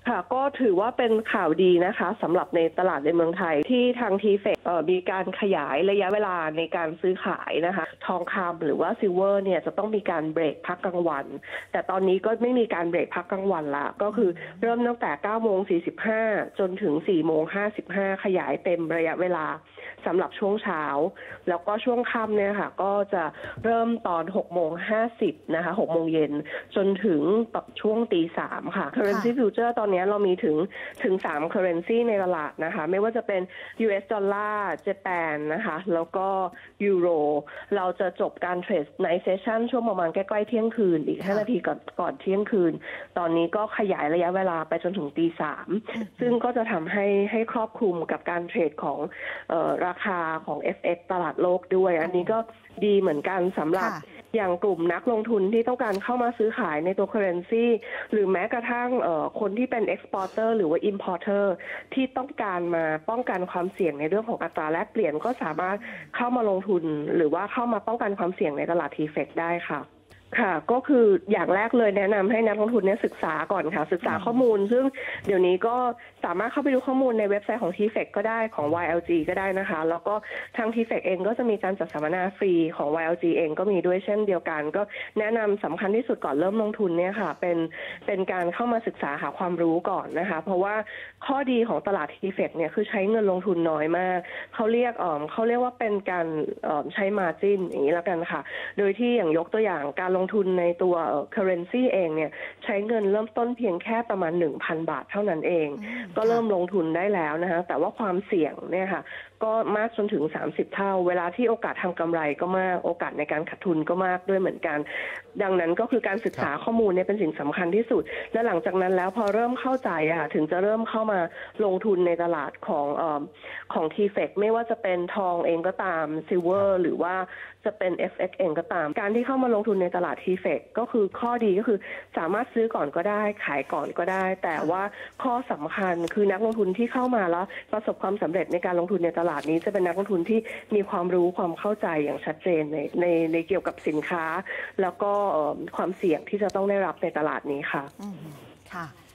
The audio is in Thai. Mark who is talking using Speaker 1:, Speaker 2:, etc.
Speaker 1: ค่ะก็ถือว่าเป็นข่าวดีนะคะสำหรับในตลาดในเมืองไทยที่ทางทีเฟกมีการขยายระยะเวลาในการซื้อขายนะคะทองคำหรือว่าซิลเวอร์เนี่ยจะต้องมีการเบรกพักกลางวันแต่ตอนนี้ก็ไม่มีการเบรกพักกลางวันละก็คือเริ่มตั้งแต่9:45 จนถึง4:55ขยายเต็มระยะเวลาสำหรับช่วงเช้าแล้วก็ช่วงค่ำเนี่ยค่ะก็จะเริ่มตอน6:50นะคะ6 โมงเย็นจนถึงช่วง3:00ค่ะ currency future ตอนนี้เรามีถึง3 currency ในตลาดนะคะไม่ว่าจะเป็น US ดอลลาร์เจแปนนะคะแล้วก็ยูโรเราจะจบการเทรดในเซสชั่นช่วงประมาณใกล้ๆเที่ยงคืนอีก5 นาทีก่อนเที่ยงคืนตอนนี้ก็ขยายระยะเวลาไปจนถึง3:00ซึ่งก็จะทำให้ครอบคลุมกับการเทรดของราคาของ FX ตลาดโลกด้วยอันนี้ก็ดีเหมือนกันสำหรับอย่างกลุ่มนักลงทุนที่ต้องการเข้ามาซื้อขายในตัว currency หรือแม้กระทั่งคนที่เป็น exporter หรือว่า importer ที่ต้องการมาป้องกันความเสี่ยงในเรื่องของอัตราแลกเปลี่ยนก็สามารถเข้ามาลงทุนหรือว่าเข้ามาป้องกันความเสี่ยงในตลาด TFX ได้ค่ะค่ะก็คืออย่างแรกเลยแนะนำให้นักลงทุนเนี่ยศึกษาก่อนค่ะศึกษาข้อมูลซึ่งเดี๋ยวนี้ก็สามารถเข้าไปดูข้อมูลในเว็บไซต์ของ TFX ก็ได้ของ YLG ก็ได้นะคะแล้วก็ทาง TFX เองก็จะมีการจัดสัมมนาฟรีของ YLG เองก็มีด้วยเช่นเดียวกันก็แนะนำสำคัญที่สุดก่อนเริ่มลงทุนเนี่ยค่ะเป็นการเข้ามาศึกษาหาความรู้ก่อนนะคะเพราะว่าข้อดีของตลาด TFX เนี่ยคือใช้เงินลงทุนน้อยมากเขาเรียกว่าเป็นการใช้ margin อย่างนี้แล้วกันค่ะโดยที่อย่างยกตัวอย่างการลงทุนในตัว currency เองเนี่ยใช้เงินเริ่มต้นเพียงแค่ประมาณ 1,000 บาทเท่านั้นเองก็เริ่มลงทุนได้แล้วนะคะแต่ว่าความเสี่ยงเนี่ยค่ะก็มากจนถึง30 เท่าเวลาที่โอกาสทำกำไรก็มากโอกาสในการขาดทุนก็มากด้วยเหมือนกันดังนั้นก็คือการศึกษาข้อมูลเนี่ยเป็นสิ่งสำคัญที่สุดและหลังจากนั้นแล้วพอเริ่มเข้าใจถึงจะเริ่มเข้ามาลงทุนในตลาดของ TFX ไม่ว่าจะเป็นทองเองก็ตามซิลเวอร์หรือว่าจะเป็น FX เองก็ตามการที่เข้ามาลงทุนในตลาด TFX ก็คือข้อดีก็คือสามารถซื้อก่อนก็ได้ขายก่อนก็ได้แต่ว่าข้อสำคัญคือนักลงทุนที่เข้ามาแล้วประสบความสำเร็จในการลงทุนในตลาดนี้จะเป็นนักลงทุนที่มีความรู้ความเข้าใจอย่างชัดเจนในเกี่ยวกับสินค้าแล้วก็ความเสี่ยงที่จะต้องได้รับในตลาดนี้ค่ะ
Speaker 2: ค่ะ